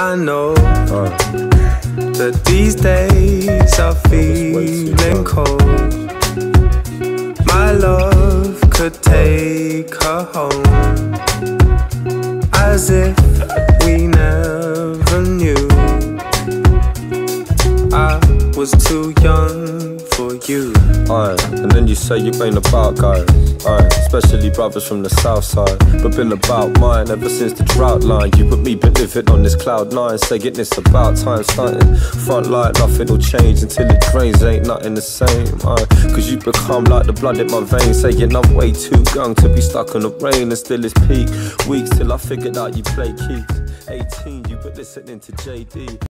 I know that these days are feeling cold. My love could take her home, as if we never knew. I was too young for you. And then you say you ain't about guys, especially brothers from the south side, but been about mine ever since the drought line. You and me been living on this cloud nine, saying it's about time starting. Front light, nothing will change until it drains, ain't nothing the same. Cause you become like the blood in my veins, saying I'm way too young to be stuck on the rain, and still it's peak weeks till I figured out you play keys. 18, you were listening to JD.